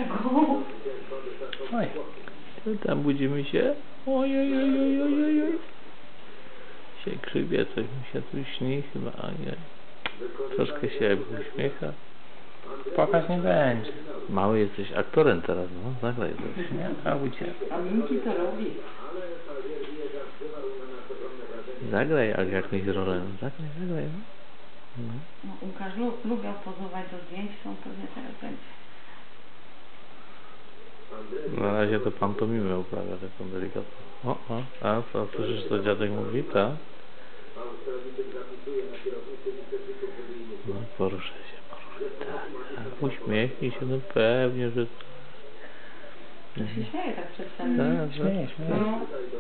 Dlaczego? Oj, to tam budzimy się. Oj, oj, oj, oj, oj, oj, oj. Się krzywie, coś mi się tu śni chyba, ojej. Troszkę się uśmiecha. Płakać nie będzie. Mały jesteś aktorem teraz, no, zagraj coś. Nie, a uciekł. A Minki to robi. Zagraj jakąś rolę, no, zagraj, no. No, Łukasz lubią pozować do zdjęć, to on pewnie teraz będzie. Na razie to pantomimę uprawia taką delikatną. A co, słyszysz co dziadek mówi, tak? No poruszę się, tak. Uśmiechnij się, no pewnie, że... To się śmieje tak przedstawnie. Tak, Śmieje. No.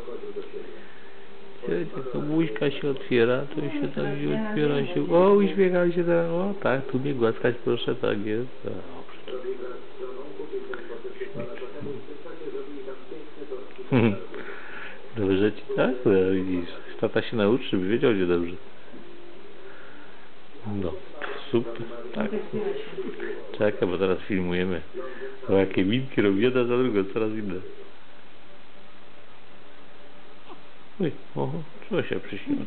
Jak buźka się otwiera, to się tam się otwiera się. O, uśmiecham się teraz. O, tak, tu mnie głaskać proszę, tak jest. Dobrze ci tak? No, widzisz. Tata się nauczy, żeby wiedział, gdzie dobrze. No, super. Tak. Czekaj, bo teraz filmujemy. O, jakie minki robi jedna za drugą, coraz inne. Oj, oho, co się przyśniło?